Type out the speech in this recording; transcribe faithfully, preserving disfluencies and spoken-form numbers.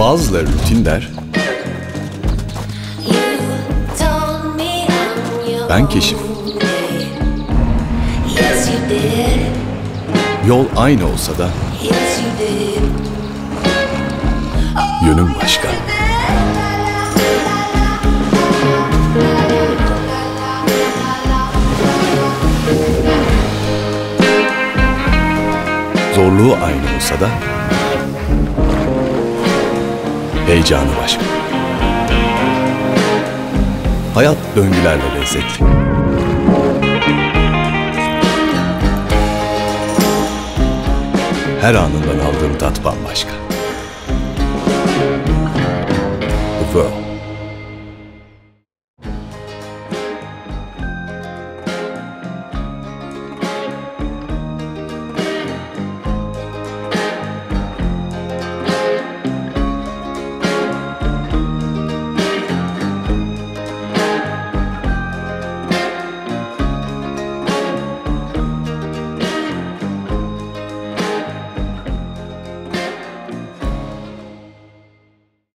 Bazıları rutin der, ben keşif. Yol aynı olsa da yönüm başka. Zorluğu aynı olsa da heyecanı başka. Hayat döngülerle lezzetli. Her anından aldığım tat bambaşka.